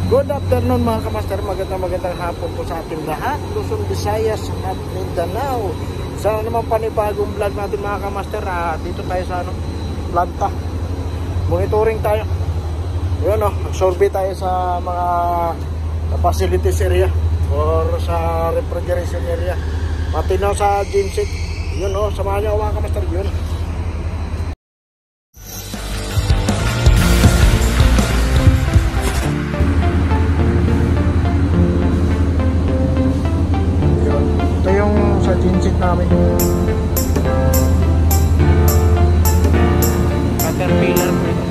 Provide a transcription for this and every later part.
Good afternoon mga kamaster, magandang hapon po sa ating lahat, Luzon, Visayas at Mindanao. Sa naman panibagong vlog natin mga kamaster, dito tayo sa planta. Monitoring tayo. Yun survey tayo sa mga facilities area or sa refrigeration area. Pati na sa genset. Yun samahan niyo mga kamaster, yun. Genset namin Caterpillar.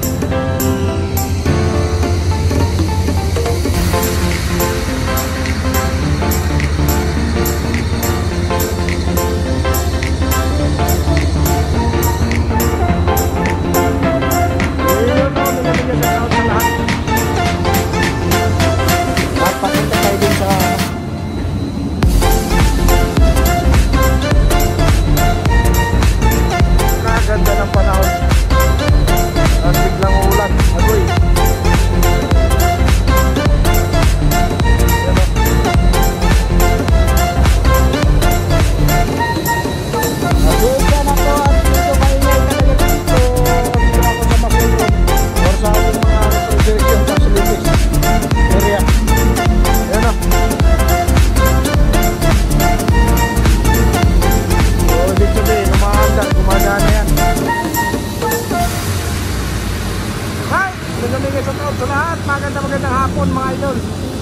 Sa lahat, magandang hapon mga idol.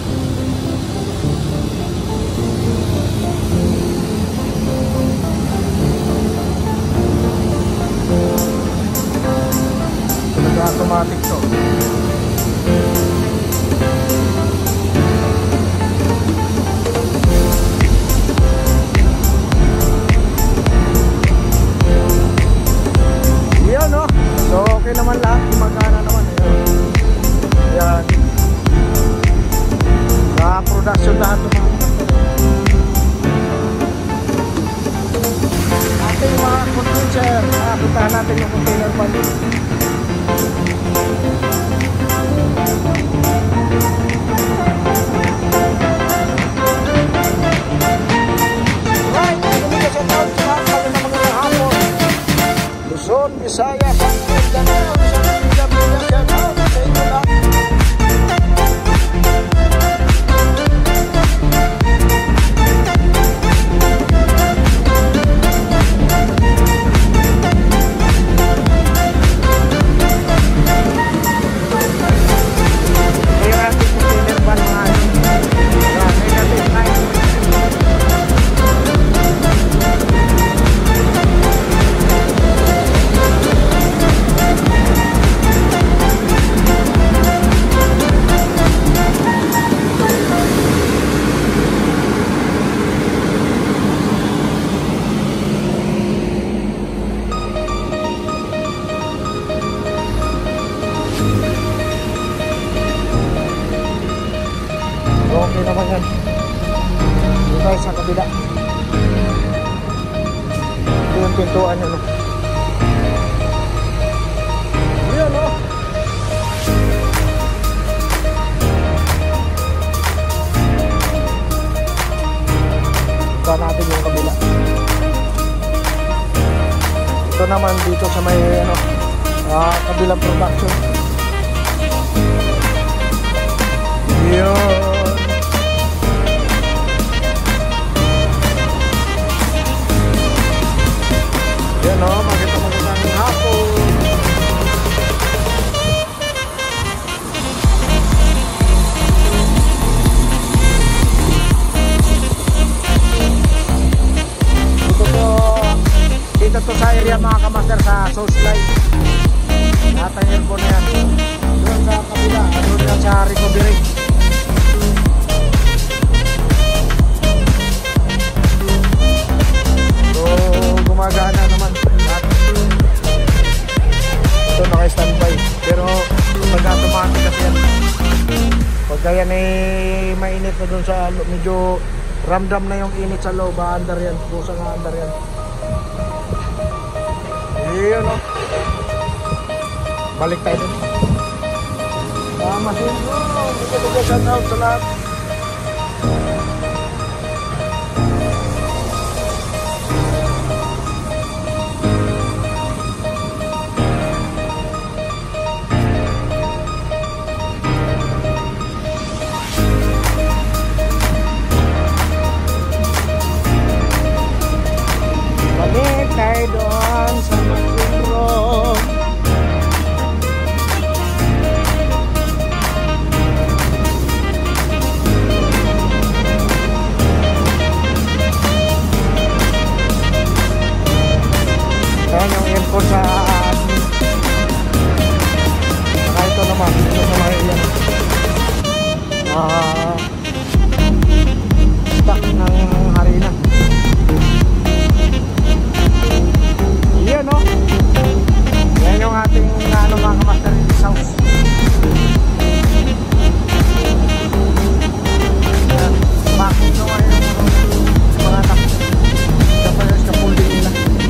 Nag-automatic to. Yan so okay naman lahat, gumagana naman. Yan. Na-production lahat ng mga ating mga condenser. Puntahan natin yung container pan. Right, nagumigay sa taon sa lahat. Magandang hapon. Luzon, Visayas at Mindanao. Okay naman yan. Dito tayo sa kabila. Ito yung pintuan yun. Yun Ito natin yung kabila. Ito naman dito sa may kabilang production. Yun. Yan magandang hapon. Dito to sa area mga kamaster sa South Line. Lahat ang aircon na yan. Doon sa kabila, doon yan sa recovery. Gumagana naman. Ito naka-standby. Pero pag-automatic kasi yan. Pagka yan mainit na dun sa medyo ramdam na yung init sa loob, under yan. Kusang under yan. Ayun Balik tayo dun. Masin ko. Hindi ko shout out sa lahat. Balik tayo doon sa Magdurong. Ayan yung airport sa saka ito naman ito sa mga ilan stock ng harina. Iyan o, yan yung ating ano, mga kamaster house. Bakit ito nga yung mga anak Japanese na pulding nila.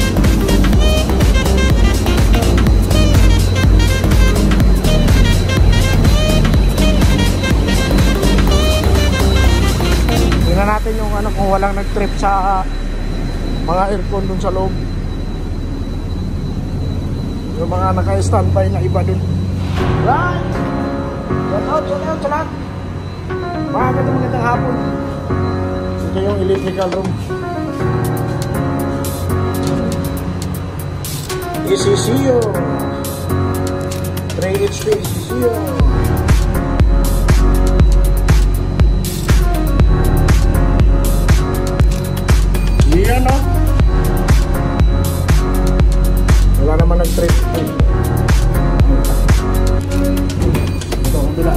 Tingnan natin yung ano, kung walang nag-trip sa mga aircon dun sa loob. Yung mga naka-standby na iba dun. Right! Shout out sa lahat. Magandang hapon. Ito yung electrical room. ECCO 3 HP ECCO. Yan o. Wala naman nag-trip. Ito ang bila.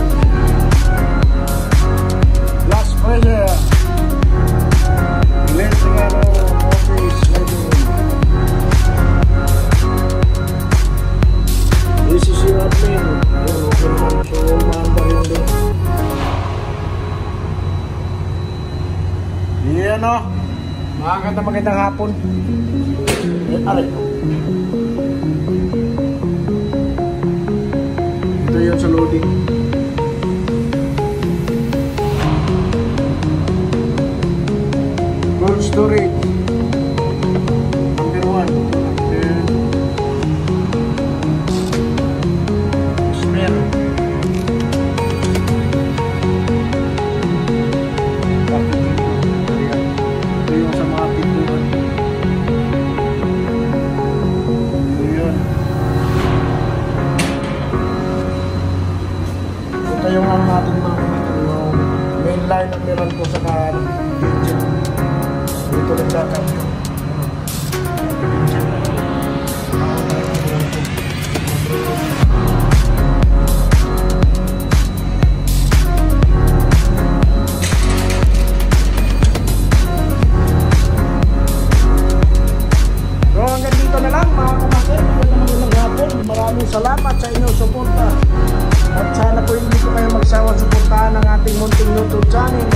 Last pressure. Electrical office. This is your admin. Yun, okay naman. So, maandar yun din. Yan o. Magandang hapon. Aray ko. Ito yun sa loading. Cold storage. Number 1. Spare. Ito yung sa mga pintuan. Ito yung ang ating mga main line ng meron ko sa kitchen. Dito rin dapat yung kitchen. So hanggang dito na lang mga kamaster. Magandang hapon. Maraming salamat sa inyong suporta. At sana po hindi ko kayo magsawa suportahan ng ating munting YouTube channel.